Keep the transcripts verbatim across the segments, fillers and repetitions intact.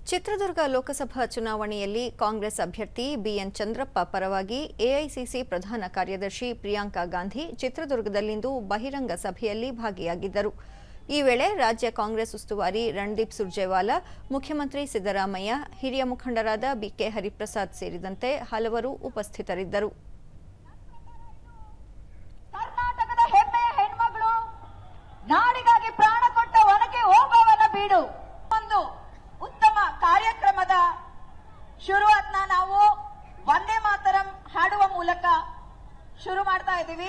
ಚಿತ್ರದುರ್ಗ ಲೋಕಸಭಾ ಚುನಾವಣೆಯಲ್ಲಿ ಕಾಂಗ್ರೆಸ್ ಅಭ್ಯರ್ಥಿ ಬಿಎನ್ ಚಂದ್ರಪ್ಪ ಪರವಾಗಿ ಎಐಸಿಸಿ ಪ್ರಧಾನ ಕಾರ್ಯದರ್ಶಿ ಪ್ರಿಯಾಂಕಾ ಗಾಂಧಿ ಚಿತ್ರದುರ್ಗದಲ್ಲಿಂದು ಬಹಿರಂಗ ಸಭೆಯಲ್ಲಿ ಭಾಗಿಯಾಗಿದ್ದರು. ಈ ವೇಳೆ ರಾಜ್ಯ ಕಾಂಗ್ರೆಸ್ ಉಸ್ತುವಾರಿ ರಣದೀಪ್ ಸುರ್ಜೇವಾಲಾ, ಮುಖ್ಯಮಂತ್ರಿ ಸಿದ್ದರಾಮಯ್ಯ, ಹಿರಿಯ ಮುಖಂಡರಾದ ಬಿಕೆ ಹರಿಪ್ರಸಾದ್ ಸೇರಿದಂತೆ ಹಲವರು ಉಪಸ್ಥಿತರಿದ್ದರು. ಕರ್ನಾಟಕದ ಹೆಮ್ಮೆಯ ಹೆಣ್ಮಗಳು, ನಾಡಿಗಾಗಿ ಪ್ರಾಣ ಕೊಟ್ಟ ಒನಕೆ ಓಬವ್ವನ ಬೀಡು. ಒಂದು ಉತ್ತಮ ಕಾರ್ಯಕ್ರಮದ ಶುರುವಾತ್ನ ನಾವು ವಂದೇ ಮಾತರಂ ಹಾಡುವ ಮೂಲಕ ಶುರು ಮಾಡ್ತಾ ಇದ್ದೀವಿ.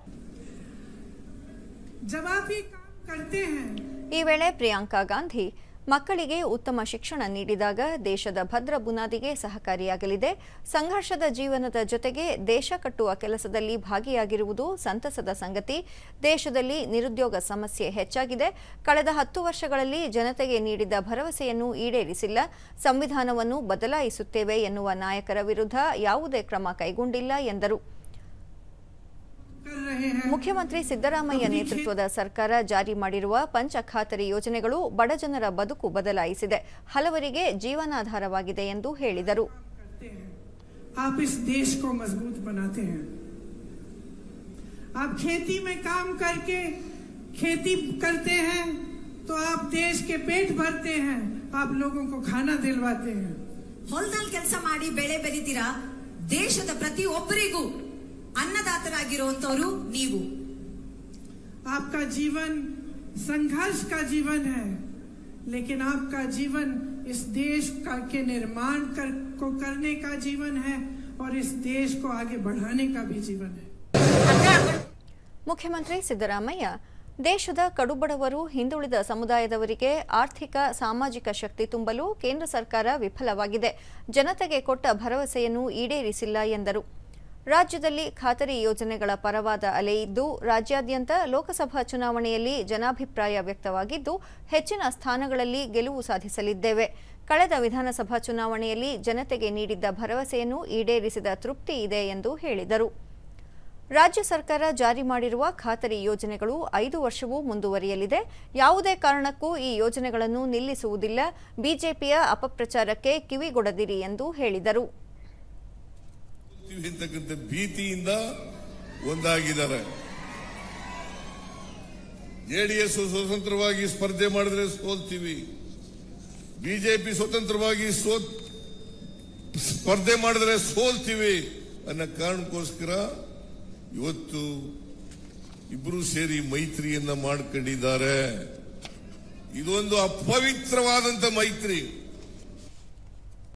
ಜವಾಬಿ करते हैं. ಈ ವೇಳೆ ಪ್ರಿಯಾಂಕಾ ಗಾಂಧಿ ಮಕ್ಕಳಿಗೆ ಉತ್ತಮ ಶಿಕ್ಷಣ ನೀಡಿದಾಗ ದೇಶದ ಭದ್ರ ಬುನಾದಿಗೆ ಸಹಕಾರಿಯಾಗಲಿದೆ. ಸಂಘರ್ಷದ ಜೀವನದ ಜೊತೆಗೆ ದೇಶ ಕಟ್ಟುವ ಕೆಲಸದಲ್ಲಿ ಭಾಗಿಯಾಗಿರುವುದು ಸಂತಸದ ಸಂಗತಿ. ದೇಶದಲ್ಲಿ ನಿರುದ್ಯೋಗ ಸಮಸ್ಯೆ ಹೆಚ್ಚಾಗಿದೆ. ಕಳೆದ ಹತ್ತು ವರ್ಷಗಳಲ್ಲಿ ಜನತೆಗೆ ನೀಡಿದ ಭರವಸೆಯನ್ನು ಈಡೇರಿಸಿಲ್ಲ. ಸಂವಿಧಾನವನ್ನು ಬದಲಾಯಿಸುತ್ತೇವೆ ಎನ್ನುವ ನಾಯಕರ ವಿರುದ್ಧ ಯಾವುದೇ ಕ್ರಮ ಕೈಗೊಂಡಿಲ್ಲ ಎಂದರು. ಮುಖ್ಯಮಂತ್ರಿ ಸಿದ್ದರಾಮಯ್ಯ ನೇತೃತ್ವದ ಸರ್ಕಾರ ಜಾರಿ ಮಾಡಿರುವ ಪಂಚ ಖಾತರಿ ಯೋಜನೆಗಳು ಬಡಜನರ ಬದುಕು ಬದಲಾಯಿಸಿದೆ, ಹಲವರಿಗೆ ಜೀವನಾಧಾರವಾಗಿದೆ ಎಂದು ಹೇಳಿದರು. आप इस देश को मजबूत बनाते हैं. आप खेती में काम करके खेती करते हैं तो आप देश के पेट भरते हैं, आप लोगों को खाना दिलवाते हैं. ಹೊಲದಲ್ಲಿ ಕೆಲಸ ಮಾಡಿ ಬೆಳೆ ಬೆರಿತೀರಾ, ದೇಶದ ಪ್ರತಿಯೊಬ್ಬರಿಗೂ ಅನ್ನದಾತರಾಗಿರುವಂತವರು ನೀವು. आपका जीवन संघर्ष का जीवन है, लेकिन आपका जीवन इस देश का के निर्माण कर, को करने का जीवन है और इस देश को आगे बढ़ाने का भी जीवन है. ಮುಖ್ಯಮಂತ್ರಿ ಸಿದ್ದರಾಮಯ್ಯ ದೇಶದ ಕಡುಬಡವರು, ಹಿಂದುಳಿದ ಸಮುದಾಯದವರಿಗೆ ಆರ್ಥಿಕ ಸಾಮಾಜಿಕ ಶಕ್ತಿ ತುಂಬಲು ಕೇಂದ್ರ ಸರ್ಕಾರ ವಿಫಲವಾಗಿದೆ, ಜನತೆಗೆ ಕೊಟ್ಟ ಭರವಸೆಯನ್ನು ಈಡೇರಿಸಿಲ್ಲ ಎಂದರು. ರಾಜ್ಯದಲ್ಲಿ ಖಾತರಿ ಯೋಜನೆಗಳ ಪರವಾದ ಅಲೆ ಇದ್ದು, ರಾಜ್ಯಾದ್ಯಂತ ಲೋಕಸಭಾ ಚುನಾವಣೆಯಲ್ಲಿ ಜನಾಭಿಪ್ರಾಯ ವ್ಯಕ್ತವಾಗಿದ್ದು, ಹೆಚ್ಚಿನ ಸ್ಥಾನಗಳಲ್ಲಿ ಗೆಲುವು ಸಾಧಿಸಲಿದ್ದೇವೆ. ಕಳೆದ ವಿಧಾನಸಭಾ ಚುನಾವಣೆಯಲ್ಲಿ ಜನತೆಗೆ ನೀಡಿದ್ದ ಭರವಸೆಯನ್ನು ಈಡೇರಿಸಿದ ತೃಪ್ತಿ ಇದೆ ಎಂದು ಹೇಳಿದರು. ರಾಜ್ಯ ಸರ್ಕಾರ ಜಾರಿ ಮಾಡಿರುವ ಖಾತರಿ ಯೋಜನೆಗಳು ಐದು ವರ್ಷವೂ ಮುಂದುವರಿಯಲಿದೆ. ಯಾವುದೇ ಕಾರಣಕ್ಕೂ ಈ ಯೋಜನೆಗಳನ್ನು ನಿಲ್ಲಿಸುವುದಿಲ್ಲ. ಬಿಜೆಪಿಯ ಅಪಪ್ರಚಾರಕ್ಕೆ ಕಿವಿಗೊಡದಿರಿ ಎಂದು ಹೇಳಿದರು. ಅಂತಕ್ಕಂಥ ಭೀತಿಯಿಂದ ಒಂದಾಗಿದ್ದಾರೆ. ಜೆಡಿಎಸ್ ಸ್ವತಂತ್ರವಾಗಿ ಸ್ಪರ್ಧೆ ಮಾಡಿದ್ರೆ ಸೋಲ್ತೀವಿ, ಬಿಜೆಪಿ ಸ್ವತಂತ್ರವಾಗಿ ಸ್ಪರ್ಧೆ ಮಾಡಿದ್ರೆ ಸೋಲ್ತೀವಿ ಅನ್ನೋ ಕಾರಣಕ್ಕೋಸ್ಕರ ಇವತ್ತು ಇಬ್ರು ಸೇರಿ ಮೈತ್ರಿಯನ್ನ ಮಾಡ್ಕೊಂಡಿದ್ದಾರೆ. ಇದೊಂದು ಅಪವಿತ್ರವಾದಂತ ಮೈತ್ರಿ.